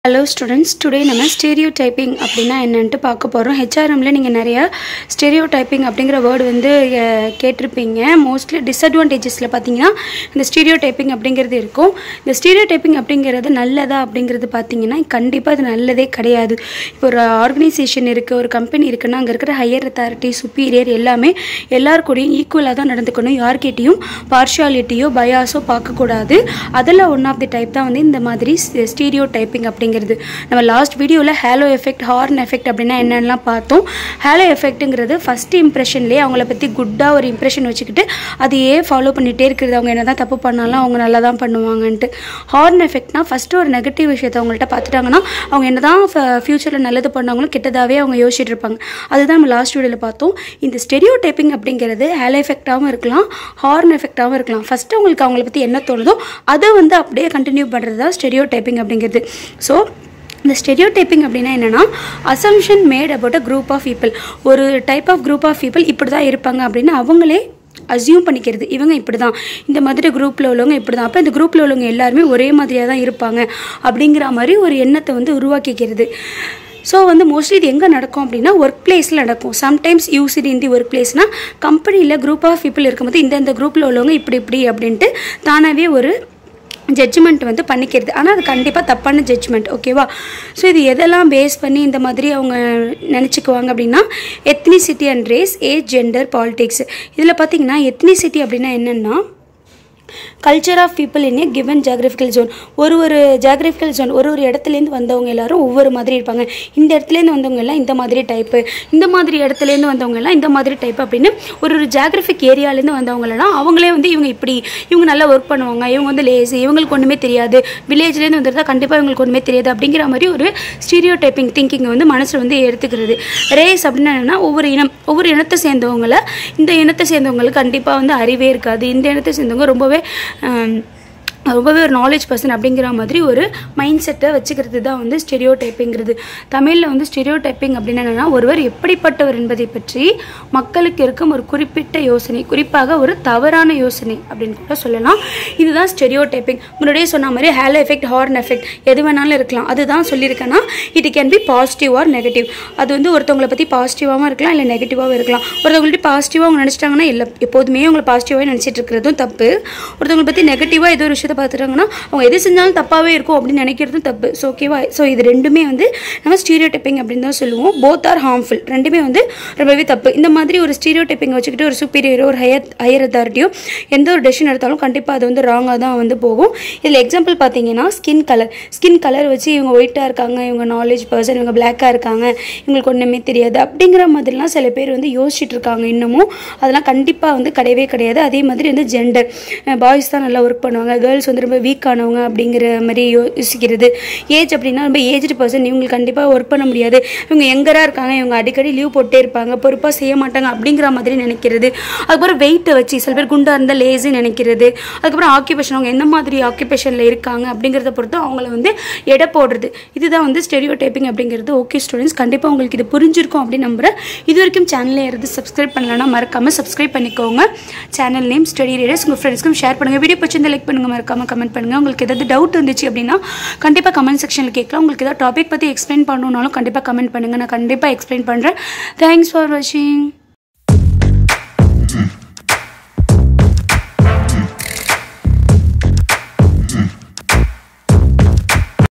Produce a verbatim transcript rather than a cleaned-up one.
Hello students, today நம்ம stereotyping அப்படினா என்னன்னு பார்க்க போறோம். H R M ல நீங்க நிறைய stereotyping அப்படிங்கற வேர்ட் வந்து கேட்டிருப்பீங்க. மோஸ்ட்லி டிஸ்அட்வான்டேजेसல பாத்தீங்கன்னா இந்த stereotyping அப்படிங்கிறது இருக்கும். இந்த stereotyping அப்படிங்கிறது நல்லதா அப்படிங்கிறது பாத்தீங்கன்னா கண்டிப்பா அது நல்லதே கிடையாது. இப்போ ஒரு ஆர்கனைசேஷன் இருக்கு, ஒரு கம்பெனி இருக்குன்னா அங்க இருக்கிற ஹையர் அத்தாரிட்டி, சுப்பீரியர் எல்லாமே எல்லார் கூடயும் ஈக்குவலா தான் நடந்துக்கணும். யார்கிட்டயும் பார்ஷியாலிட்டியோ பயாஸோ பார்க்க கூடாது. அதல ஒன் ஆஃப் தி டைப் தான் வந்து இந்த மாதிரி stereotyping அப்படி நம்ம லாஸ்ட் வீடியோல ஹேலோ எஃபெக்ட், ஹார்ன் எஃபெக்ட் அப்படினா என்னன்னலாம் பார்த்தோம். ஹேலோ எஃபெக்ட்ங்கிறது ஃபர்ஸ்ட் இம்ப்ரஷன்லயே அவங்கள பத்தி குட்டா ஒரு இம்ப்ரஷன் வச்சுக்கிட்டு அதையே ஃபாலோ பண்ணிட்டே இருக்குது. அவங்க என்னதான் தப்பு பண்ணாலும் அவங்க நல்லா தான் பண்ணுவாங்கன்ட்டு. ஹார்ன் எஃபெக்ட்னா ஃபர்ஸ்ட் ஒரு நெகட்டிவ் விஷயத்தை அவங்கள்ட்ட பார்த்துட்டாங்கன்னா அவங்க என்னதான் ஃபியூச்சர்ல நல்லது பண்ணாங்களும் கெட்டதாவே அவங்க யோசிச்சுட்டு இருப்பாங்க. அதுதான் நம்ம லாஸ்ட் வீடியோல பார்த்தோம். இந்த ஸ்டெரியோடைப்பிங் அப்படிங்கிறது ஹேலோ எஃபெக்டாகவும் இருக்கலாம், ஹார்ன் எஃபெக்டாகவும் இருக்கலாம். ஃபர்ஸ்ட் அவங்களுக்கு அவங்கள பத்தி என்ன தோணுதோ அதை வந்து அப்படியே கண்டினியூ பண்றது தான் ஸ்டெரியோடைப்பிங் அப்படிங்கிறது. ஸோ இந்த ஸ்டெரியோடைப்பிங் அப்படின்னா என்னன்னா assumption made about a group of people. ஒரு type of group of people இப்படி தான் இருப்பாங்க அப்படின்னு அவங்களே அசியூம் பண்ணிக்கிறது. இவங்க இப்படி தான், இந்த மாதிரி குரூப்பில் உள்ளவங்க இப்படி தான், அப்போ இந்த குரூப்பில் உள்ளவங்க எல்லாருமே ஒரே மாதிரியாக தான் இருப்பாங்க அப்படிங்கிற மாதிரி ஒரு எண்ணத்தை வந்து உருவாக்கிக்கிறது. ஸோ வந்து மோஸ்ட்லி இது எங்கே நடக்கும் அப்படின்னா ஒர்க் பிளேஸில் நடக்கும். Sometimes used in the work பிளேஸ்னால் கம்பெனியில் குரூப் ஆஃப் பீப்புள் இருக்கும்போது இந்த இந்த குரூப்பில் உள்ளவங்க இப்படி இப்படி அப்படின்ட்டு தானாகவே ஒரு ஜட்ஜ்மெண்ட் வந்து பண்ணிக்கிறது. ஆனால் அது கண்டிப்பாக தப்பான ஜட்ஜ்மெண்ட், ஓகேவா? ஸோ இது எதெல்லாம் பேஸ் பண்ணி இந்த மாதிரி அவங்க நினச்சிக்குவாங்க அப்படின்னா ethnicity and race, age, gender, politics. இதில் பார்த்தீங்கன்னா எத்னிசிட்டி அப்படின்னா என்னென்னா culture of people in a given geographical zone. ஒரு ஒரு ஜியாகிரபிக்கல் ஜோன், ஒரு ஒரு இடத்துலேருந்து வந்தவங்க எல்லாரும் ஒவ்வொரு மாதிரி இருப்பாங்க. இந்த இடத்துலேருந்து வந்தவங்க எல்லாம் இந்த மாதிரி டைப்பு, இந்த மாதிரி இடத்துலேருந்து வந்தவங்க எல்லாம் இந்த மாதிரி டைப் அப்படின்னு ஒரு ஒரு ஜியாகிரபிக் ஏரியாலேருந்து வந்தவங்களெல்லாம் அவங்களே வந்து இவங்க இப்படி, இவங்க நல்லா ஒர்க் பண்ணுவாங்க, இவங்க வந்து லேசி, இவங்களுக்கு ஒன்றுமே தெரியாது, வில்லேஜ்லேருந்து வந்துருந்தா கண்டிப்பாக இவங்களுக்கு ஒன்றுமே தெரியாது அப்படிங்கிற மாதிரி ஒரு ஸ்டீரியோடைப்பிங் திங்கிங்கை வந்து மனசில் வந்து எடுத்துக்கிறது. ரேஸ் அப்படின்னா என்னென்னா ஒவ்வொரு இனம், ஒவ்வொரு இனத்தை சேர்ந்தவங்களை, இந்த இனத்தை சேர்ந்தவங்களுக்கு கண்டிப்பாக வந்து அறிவே இருக்காது, இந்த இனத்தை சேர்ந்தவங்க ரொம்பவே ரொம்பவே ஒரு நாலேஜ் பர்சன் அப்படிங்கிற மாதிரி ஒரு மைண்ட் செட்டை வச்சுக்கிறது தான் வந்து ஸ்டெரியோடைப்பிங்கிறது. தமிழில் வந்து ஸ்டெரியோடைப்பிங் அப்படின்னு என்னென்னா ஒருவர் எப்படிப்பட்டவர் என்பதை பற்றி மக்களுக்கு இருக்கும் ஒரு குறிப்பிட்ட யோசனை, குறிப்பாக ஒரு தவறான யோசனை அப்படின்னு கூட சொல்லலாம். இதுதான் ஸ்டெரியோடைப்பிங். முன்னாடியே சொன்ன மாதிரி ஹேலோ எஃபெக்ட், ஹார்ன் எஃபெக்ட் எது வேணாலும் இருக்கலாம். அதுதான் சொல்லியிருக்கேன்னா it can be positive or negative. அது வந்து ஒருத்தவங்களை பற்றி பாசிட்டிவாகவும் இருக்கலாம், இல்லை நெகட்டிவாகவும் இருக்கலாம். ஒருத்தவங்கள்ட்ட பாசிட்டிவாக அவங்க நினச்சிட்டாங்கன்னா இல்லை, எப்போதுமே அவங்களை பாசிட்டிவாக நினச்சிட்டு இருக்கிறதும் தப்பு. ஒருத்தவங்களை பற்றி நெகட்டிவாக ஏதோ ஒரு விஷயத்தை பார்த்துட்டாங்கன்னா அவங்க எது செஞ்சாலும் தப்பாகவே இருக்கும் அப்படின்னு நினைக்கிறதும் தப்பு. ஸோ ஓகேவா? ஸோ இது ரெண்டுமே வந்து நம்ம ஸ்டீரியோடைப்பிங் அப்படின்னு தான் சொல்லுவோம். போத் ஆர் ஹார்ம்ஃபுல், ரெண்டுமே வந்து ரொம்பவே தப்பு. இந்த மாதிரி ஒரு ஸ்டீரியோடைப்பிங் வச்சுக்கிட்டு ஒரு சுப்பீரியரோ ஒரு ஹையர் ஹையர் அத்தாரிட்டியோ எந்த ஒரு டெசிஷன் எடுத்தாலும் கண்டிப்பாக அது வந்து ராங்காக தான் வந்து போகும். இதில் எக்ஸாம்பிள் பார்த்தீங்கன்னா ஸ்கின் கலர். ஸ்கின் கலர் வச்சு இவங்க ஒயிட்டாக இருக்காங்க, இவங்க நாலேஜ் பர்சன், இவங்க பிளாக்காக இருக்காங்க, இவங்களுக்கு ஒன்றுமே தெரியாது அப்படிங்கிற மாதிரிலாம் சில பேர் வந்து யோசிச்சுட்டு இருக்காங்க இன்னமும். அதெல்லாம் கண்டிப்பாக வந்து கிடையவே கிடையாது. அதே மாதிரி வந்து ஜெண்டர், பாய்ஸ் தான் நல்லா ஒர்க் பண்ணுவாங்க, கேர்ள்ஸ் வந்து ரொம்ப வீக்கானவங்க அப்படிங்கிற மாதிரி யோசிக்கிறது. ஏஜ் அப்படின்னா ரொம்ப ஏஜ்டு பர்சன், இவங்களுக்கு கண்டிப்பாக ஒர்க் பண்ண முடியாது, இவங்க எங்கரா இருக்காங்க, இவங்க அடிக்கடி லீவ் போட்டே இருப்பாங்க, பொறுப்பாக செய்ய மாட்டாங்க அப்படிங்கிற மாதிரி நினைக்கிறது. அதுக்கப்புறம் வெயிட்டை வச்சு சில பேர் குண்டா இருந்தால் லேசி நினைக்கிறது. அதுக்கப்புறம் ஆக்கியூபேஷன், அவங்க என்ன மாதிரி ஆக்கியூபேஷனில் இருக்காங்க அப்படிங்கிறத பொறுத்து அவங்கள வந்து எடை போடுறது. இதுதான் வந்து ஸ்டெரியோடைப்பிங் அப்படிங்கிறது. ஓகே ஸ்டூடெண்ட்ஸ், கண்டிப்பாக உங்களுக்கு இது புரிஞ்சிருக்கும் அப்படின்னு நம்புறேன். இது வரைக்கும் சேனலில் இருந்து சப்ஸ்கிரைப் பண்ணலன்னா மறக்காமல் சப்ஸ்கிரைப் பண்ணிக்கோங்க. Channel name study readers. உங்கள் ஃப்ரெண்ட்ஸ்க்கும் ஷேர் பண்ணுங்கள். வீடியோ பிடிச்சிருந்தா லைக் பண்ணுங்கள், மறக்காமல் கமெண்ட் பண்ணுங்கள். உங்களுக்கு ஏதாவது டவுட் இருந்துச்சு அப்படின்னா கண்டிப்பாக கமெண்ட் செக்ஷனில் கேட்கலாம். உங்களுக்கு ஏதாவது டாபிக் பற்றி எக்ஸ்பிளைன் பண்ணணுன்னாலும் கண்டிப்பாக கமெண்ட் பண்ணுங்கள், நான் கண்டிப்பாக எக்ஸ்பிளைன் பண்ணுறேன். தேங்க்ஸ் ஃபார் வாட்சிங்.